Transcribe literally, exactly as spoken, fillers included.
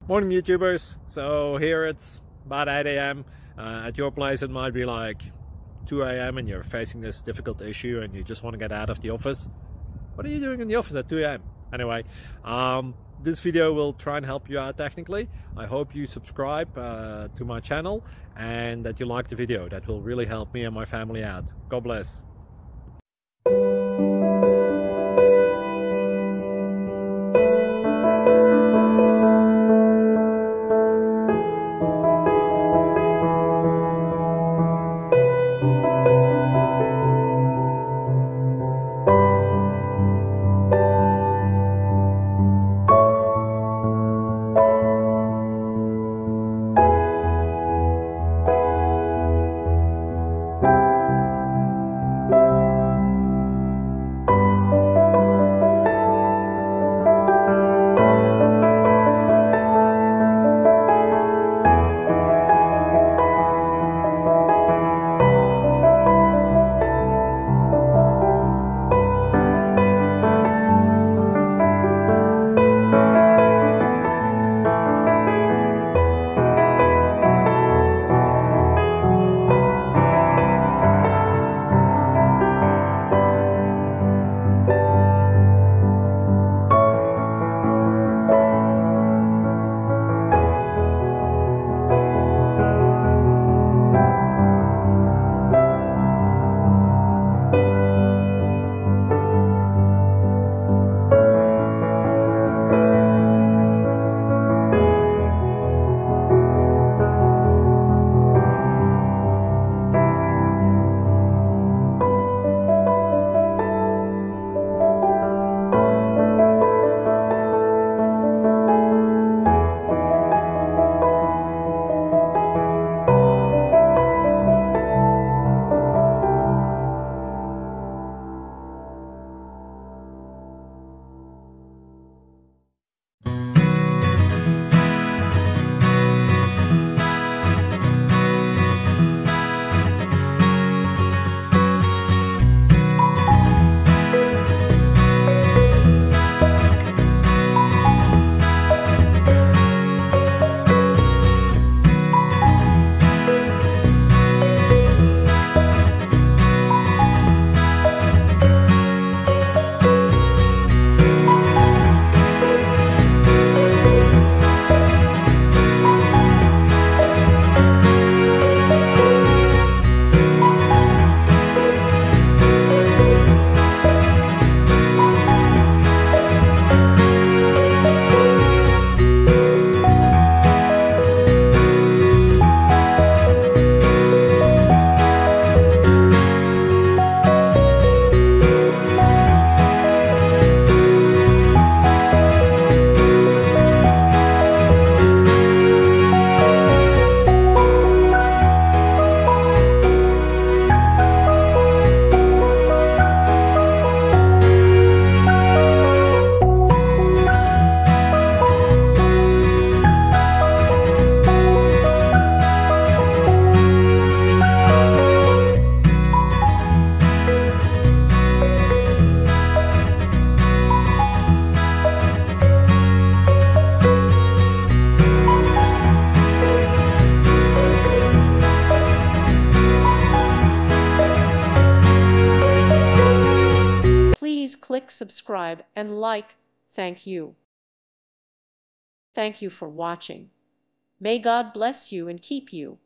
Morning YouTubers. So here it's about eight A M Uh, at your place it might be like two A M and you're facing this difficult issue and you just want to get out of the office. What are you doing in the office at two A M? Anyway, um, this video will try and help you out technically. I hope you subscribe uh, to my channel and that you like the video. That will really help me and my family out. God bless. Please click subscribe and like. Thank you. Thank you for watching. May God bless you and keep you.